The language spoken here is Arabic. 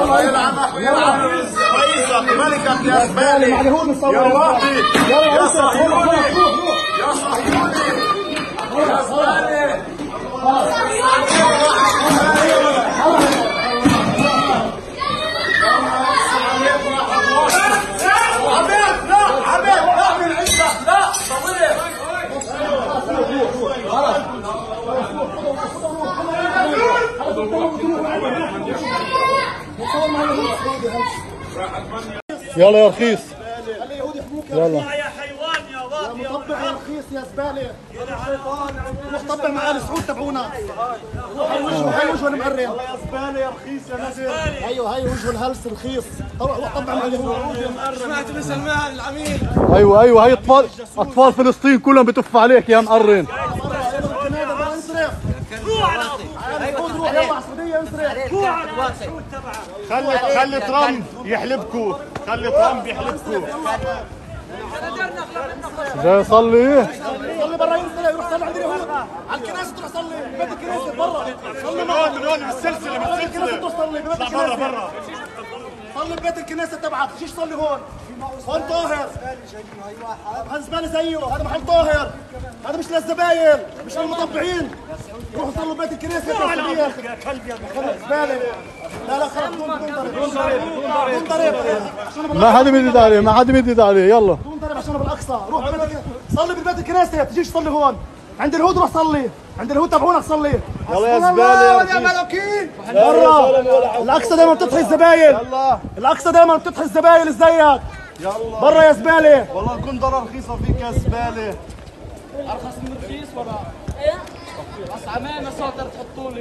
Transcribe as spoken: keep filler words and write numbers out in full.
الله يلعنك ويلعن رئيسك ملكك يا زبالة يا واطي يا صهيوني يا صهيوني يا زبالة. عبيد لا عبيد لا من عندك لا طويل. يلا يا رخيص يلا يا حيوان يا واطي يا مطبع يا رخيص يا زبالة. روح طبع مع آل سعود تبعونا. هاي وجهه المقرن. والله يا زبالة يا رخيص يا نزل. ايوه هاي وجهه الهلس رخيص. روح طبع مع اليهود. سمعت من سلمان العميل. ايوه ايوه هاي اطفال اطفال فلسطين كلهم بتف عليك يا مقرن. خلي خلي ترامب يحلبكوا خلي ترامب يحلبكوا. جاي يصلي صلي برا ينزل يروح صلي عند اليهود على الكنيسة تروح صلي ببيت الكنيسة برا. صلي من هون من هون بالسلسلة بالسلسلة الكنيسة تروح صلي ببيت الكنيسة. برا برا صلي ببيت الكنيسة تبعك تجيش صلي هون. هون طاهر. هذا زبالة زيه هذا محل طاهر. هذا مش للزباين مش للمطبعين. روحوا صلوا ببيت الكنيسة يا كلب يا زبالة. لا لا خلص بدون ضرب بدون ضرب بدون ضرب. ما حدا بيدد عليه ما حدا بيدد عليه يلا بدون ضرب عشان بالاقصى. روح صلي ببيت الكنيسة تجيش صلي هون. عند اليهود روح صلي عند اليهود تبعونك صلي. يلا يا زبالة يا ملوكين برا. الاقصى دائما بتضحي الزباين. الاقصى دائما بتضحي الزباين زيك. يلا برا يا زبالة. والله الكندرة رخيصة فيك يا زبالة. ارخص من رخيص ولا؟ ايه؟ بس عمامة صوت تحطوا لي.